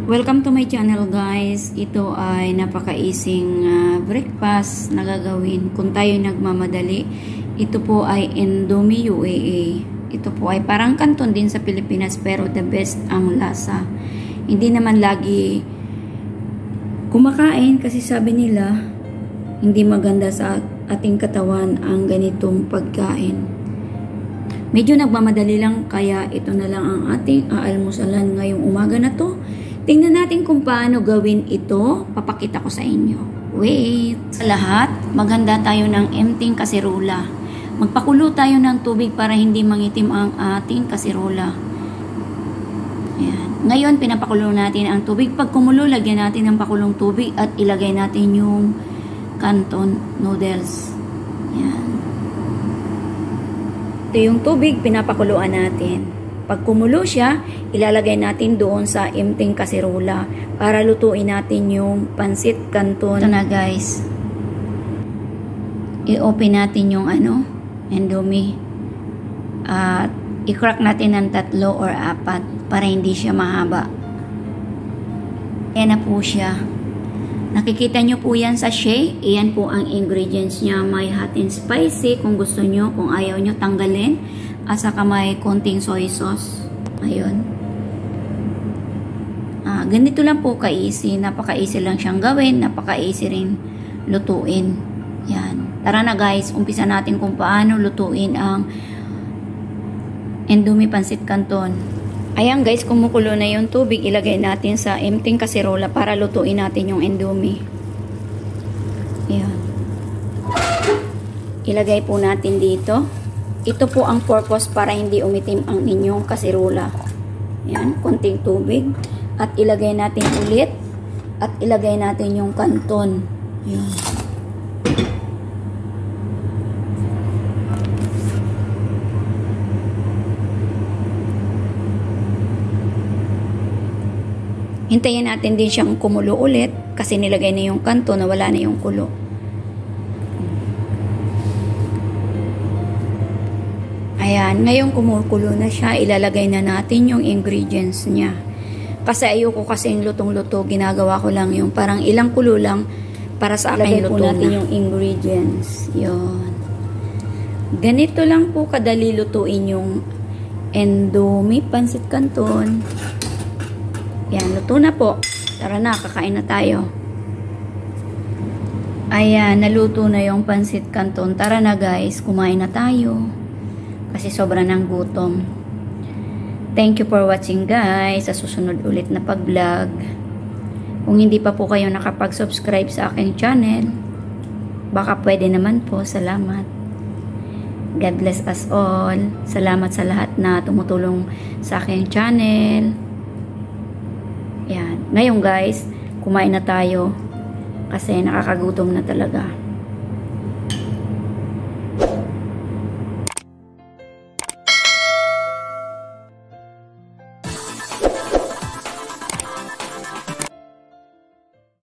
Welcome to my channel guys. Ito ay napaka-easing breakfast na gagawin kung tayo nagmamadali. Ito po ay Indomie UAA. Ito po ay parang kanton din sa Pilipinas pero the best ang lasa. Hindi naman lagi kumakain kasi sabi nila hindi maganda sa ating katawan ang ganitong pagkain. Medyo nagmamadali lang kaya ito na lang ang ating aalmusalan ngayong umaga na to. Tingnan natin kung paano gawin ito. Papakita ko sa inyo. Wait! Sa lahat, maghanda tayo ng emptying kasirola. Magpakulo tayo ng tubig para hindi mangitim ang ating kasirola. Ayan. Ngayon, pinapakulo natin ang tubig. Pag kumulo, lagyan natin ng pakulong tubig at ilagay natin yung canton noodles. Ayan. Ito yung tubig, pinapakuluan natin. Pag kumulo siya, ilalagay natin doon sa emptying kasirola para lutuin natin yung pansit canton. Ito na guys. I-open natin yung Indomie. At i-crack natin ng 3 or 4 para hindi siya mahaba. Ayan na po siya. Nakikita nyo po yan sa sachet. Ayan po ang ingredients niya. May hot and spicy kung gusto nyo. Kung ayaw nyo tanggalin. At saka may konting soy sauce. Ayun. Ganito lang po ka-easy. Napaka-easy lang siyang gawin. Napaka-easy rin lutuin. Yan. Tara na guys. Umpisa natin kung paano lutuin ang Indomie Pansit Canton. Ayan guys. Kumukulo na yung tubig. Ilagay natin sa emptying kasirola para lutuin natin yung Indomie. Ayan. Ilagay po natin dito. Ito po ang purpose para hindi umitim ang inyong kasirola. Yan, konting tubig. At ilagay natin ulit. At ilagay natin yung canton. Yan. Hintayin natin din siyang kumulo ulit. Kasi nilagay na yung canton na wala na yung kulo. Ayan, ngayong kumukulo na siya, ilalagay na natin yung ingredients niya. Kasi ayoko kasing lutong-luto, ginagawa ko lang yung parang ilang kulo lang para sa akin luto na. Natin yung ingredients. Yun. Ganito lang po kadali lutuin yung Indomie Pansit Canton. Yan, luto na po. Tara na, kakain na tayo. Ayan, naluto na yung Pansit Canton. Tara na guys, kumain na tayo. Kasi sobra ng gutom. Thank you for watching guys. Sa susunod ulit na pag-vlog. Kung hindi pa po kayo nakapag-subscribe sa aking channel, baka pwede naman po. Salamat. God bless us all. Salamat sa lahat na tumutulong sa aking channel. Yan. Ngayon guys, kumain na tayo. Kasi nakakagutom na talaga.